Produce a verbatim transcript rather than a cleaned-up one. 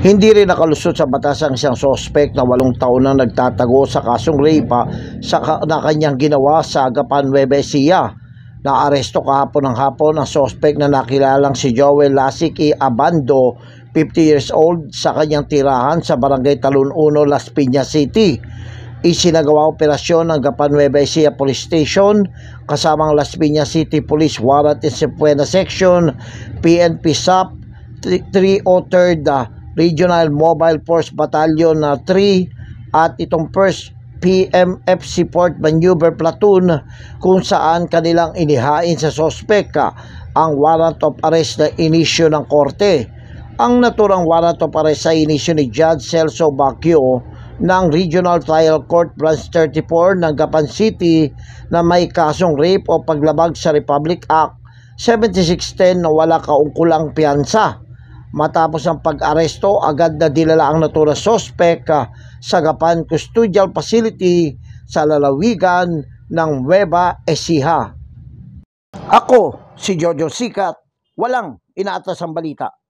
Hindi rin nakalusot sa batas ang isang sospek na walong taon na nagtatago sa kasong rape sa ka na kanyang ginawa sa Agapan, Nueva Ecija. Naaresto kahapon ng hapon ang sospek na nakilalang si Joel Lasiki Abando, fifty years old, sa kanyang tirahan sa Barangay Talon one, Las Piñas City. Isinagawa operasyon ng Agapan Nueva Ecija Police Station kasamang Las Piñas City Police Warrant and Subpoena Section, P N P S A P three oh third Regional Mobile Force Battalion na three at itong first P M F Support Maneuver Platoon, kung saan kanilang inihain sa sospek ang warrant of arrest na inisyo ng korte. Ang naturang warrant of arrest ay inisyo ni Judge Celso Baquio ng Regional Trial Court Branch thirty-four ng Gapan City na may kasong rape o paglabag sa Republic Act seventy-six ten na wala kaungkulang piyansa. Matapos ang pag-aresto, agad na dinala ang naturang sospek sa Gapan Custodial Facility sa lalawigan ng Nueva Ecija. Ako si Jojo Sikat, walang inaatas ang balita.